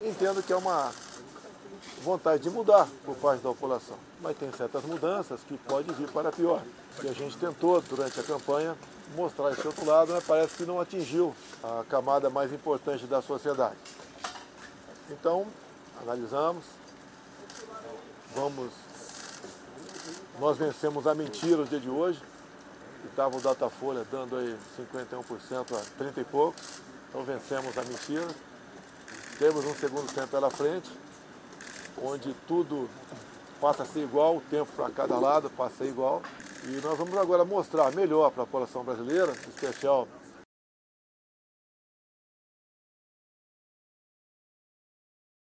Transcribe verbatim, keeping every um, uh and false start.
entendo que é uma vontade de mudar por parte da população. Mas tem certas mudanças que podem vir para pior. E a gente tentou, durante a campanha, mostrar esse outro lado, mas parece que não atingiu a camada mais importante da sociedade. Então, analisamos, vamos, nós vencemos a mentira no dia de hoje, que estava o Datafolha dando aí cinquenta e um por cento a trinta e poucos, então vencemos a mentira. Temos um segundo tempo pela frente, onde tudo passa a ser igual, o tempo para cada lado passa a ser igual. E nós vamos agora mostrar melhor para a população brasileira, em especial